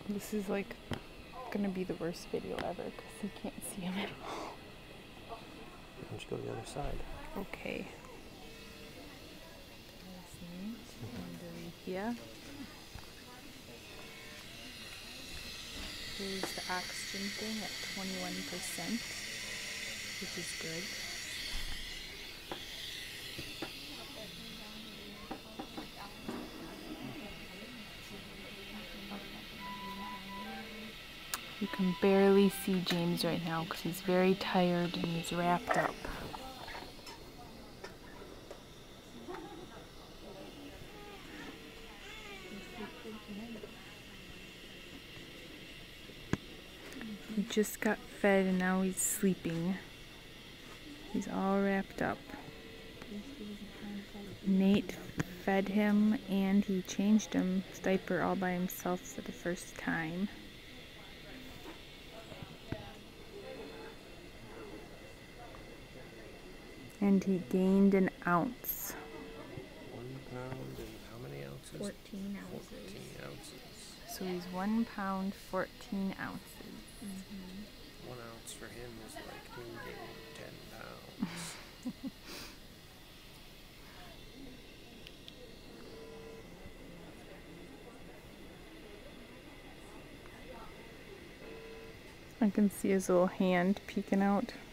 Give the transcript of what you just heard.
This is like gonna be the worst video ever because you can't see him at all. Why don't you go to the other side? Okay. There's Alethea. Here's the oxygen thing at 21%, which is good. You can barely see James right now because he's very tired and he's wrapped up. He just got fed and now he's sleeping. He's all wrapped up. Nate fed him and he changed his diaper all by himself for the first time. And he gained an ounce. 1 pound and how many ounces? 14 ounces. 14 ounces. So he's 1 pound, 14 ounces. 1 ounce for him is like me gaining 10 pounds. I can see his little hand peeking out.